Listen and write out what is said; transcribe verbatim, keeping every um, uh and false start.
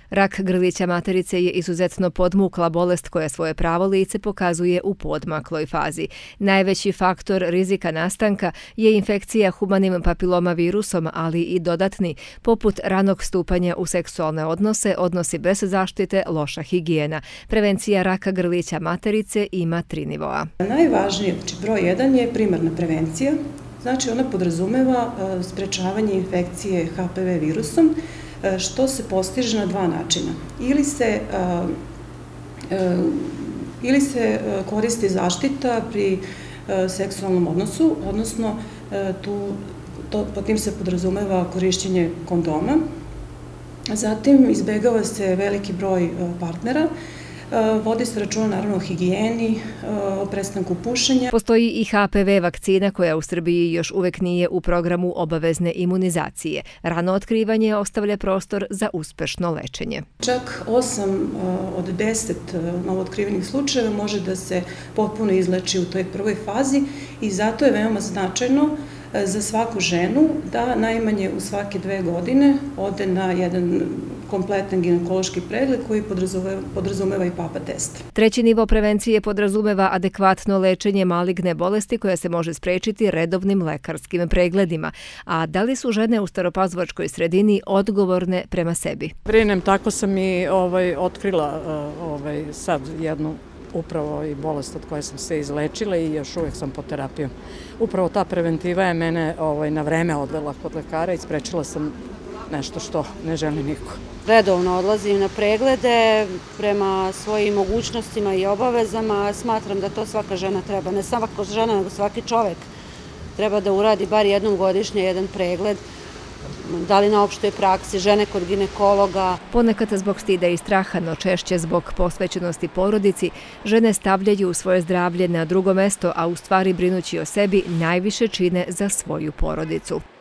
Rak grlića materice je izuzetno podmukla bolest koja svoje pravo lice pokazuje u podmakloj fazi. Najveći faktor rizika nastanka je infekcija humanim papiloma virusom, ali i dodatni, poput ranog stupanja u seksualne odnose, odnosi bez zaštite, loša higijena. Prevencija raka grlića materice ima tri nivoa. Najvažnije, znači broj jedan je primarna prevencija, znači ona podrazumeva sprečavanje infekcije H P V virusom, što se postiže na dva načina. Ili se, ili se koristi zaštita pri seksualnom odnosu, odnosno tu, to, po tim se podrazumeva korišćenje kondoma. Zatim izbegava se veliki broj partnera, vodi se računa naravno o higijeni, o prestanku pušenja. Postoji i H P V vakcina koja u Srbiji još uvek nije u programu obavezne imunizacije. Rano otkrivanje ostavlja prostor za uspešno lečenje. Čak osam od deset novootkrivenih slučajeva može da se potpuno izleči u toj prvoj fazi i zato je veoma značajno za svaku ženu da najmanje u svake dve godine ode na jedan kompletan ginekološki pregled koji podrazumeva i papa test. Treći nivo prevencije podrazumeva adekvatno lečenje maligne bolesti koja se može sprečiti redovnim lekarskim pregledima. A da li su žene u staropazovačkoj sredini odgovorne prema sebi? Brinem, tako sam i ovaj, otkrila ovaj, sad jednu upravo i bolest od koje sam se izlečila i još uvijek sam pod terapijom. Upravo ta preventiva je mene ovaj, na vreme odvela kod lekara i sprečila sam nešto što ne želi niko. Redovno odlazim na preglede prema svojim mogućnostima i obavezama. Smatram da to svaka žena treba, ne svaka žena, nego svaki čovek treba da uradi bar jednom godišnje jedan pregled, da li na opštoj praksi, žene kod ginekologa. Ponekad zbog stida i straha, no češće zbog posvećenosti porodici, žene stavljaju svoje zdravlje na drugo mesto, a u stvari brinući o sebi najviše čine za svoju porodicu.